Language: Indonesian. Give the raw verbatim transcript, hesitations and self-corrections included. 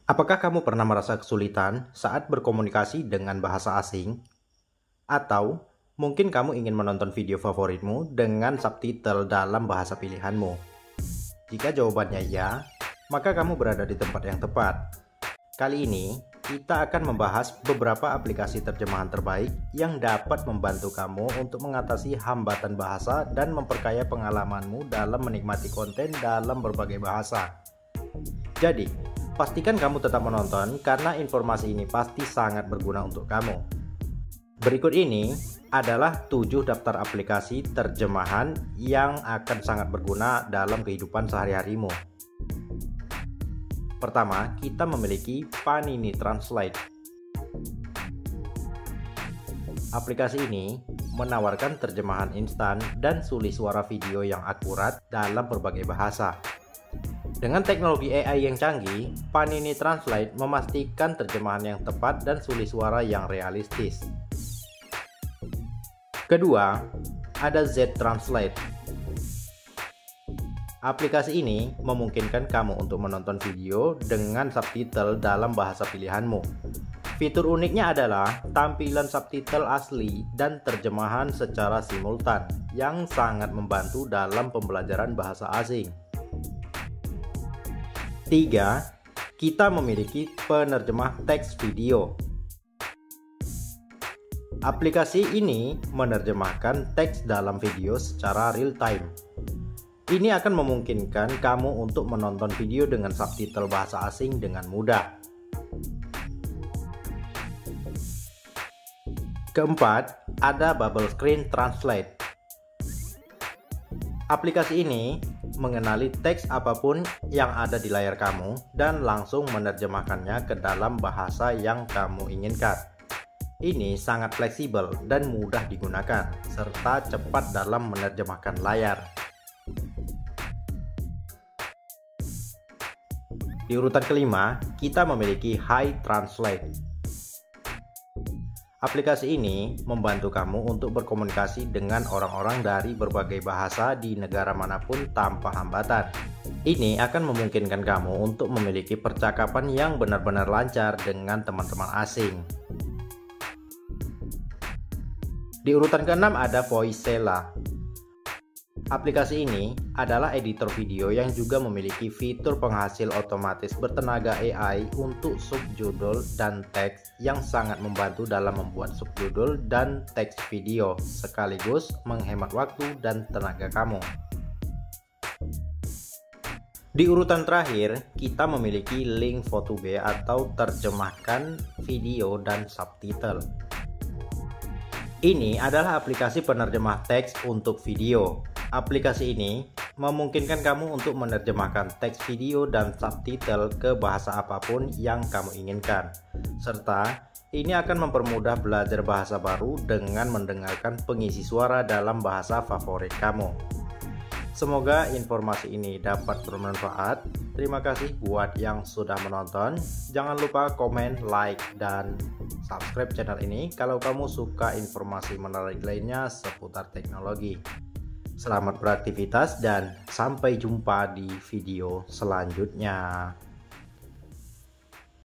Apakah kamu pernah merasa kesulitan saat berkomunikasi dengan bahasa asing? Atau mungkin kamu ingin menonton video favoritmu dengan subtitle dalam bahasa pilihanmu? Jika jawabannya ya, maka kamu berada di tempat yang tepat. Kali ini, kita akan membahas beberapa aplikasi terjemahan terbaik yang dapat membantu kamu untuk mengatasi hambatan bahasa dan memperkaya pengalamanmu dalam menikmati konten dalam berbagai bahasa. Jadi, pastikan kamu tetap menonton karena informasi ini pasti sangat berguna untuk kamu. Berikut ini adalah tujuh daftar aplikasi terjemahan yang akan sangat berguna dalam kehidupan sehari-harimu. Pertama, kita memiliki Panini Translate. Aplikasi ini menawarkan terjemahan instan dan suli suara video yang akurat dalam berbagai bahasa. Dengan teknologi A I yang canggih, Panini Translate memastikan terjemahan yang tepat dan suli suara yang realistis. Kedua, ada Z Translate. Aplikasi ini memungkinkan kamu untuk menonton video dengan subtitle dalam bahasa pilihanmu. Fitur uniknya adalah tampilan subtitle asli dan terjemahan secara simultan yang sangat membantu dalam pembelajaran bahasa asing. Tiga, kita memiliki penerjemah teks video. Aplikasi ini menerjemahkan teks dalam video secara real time. Ini akan memungkinkan kamu untuk menonton video dengan subtitle bahasa asing dengan mudah. Keempat, ada Bubble Screen Translate. Aplikasi ini mengenali teks apapun yang ada di layar kamu dan langsung menerjemahkannya ke dalam bahasa yang kamu inginkan. Ini sangat fleksibel dan mudah digunakan, serta cepat dalam menerjemahkan layar. Di urutan kelima, kita memiliki Hi Translate. Aplikasi ini membantu kamu untuk berkomunikasi dengan orang-orang dari berbagai bahasa di negara manapun tanpa hambatan. Ini akan memungkinkan kamu untuk memiliki percakapan yang benar-benar lancar dengan teman-teman asing. Di urutan keenam ada Voicella. Aplikasi ini adalah editor video yang juga memiliki fitur penghasil otomatis bertenaga A I untuk subjudul dan teks yang sangat membantu dalam membuat subjudul dan teks video, sekaligus menghemat waktu dan tenaga kamu. Di urutan terakhir, kita memiliki Link to V atau terjemahkan video dan subtitle. Ini adalah aplikasi penerjemah teks untuk video. Aplikasi ini memungkinkan kamu untuk menerjemahkan teks video dan subtitle ke bahasa apapun yang kamu inginkan. Serta ini akan mempermudah belajar bahasa baru dengan mendengarkan pengisi suara dalam bahasa favorit kamu. Semoga informasi ini dapat bermanfaat. Terima kasih buat yang sudah menonton. Jangan lupa komen, like, dan subscribe channel ini kalau kamu suka informasi menarik lainnya seputar teknologi. Selamat beraktivitas dan sampai jumpa di video selanjutnya.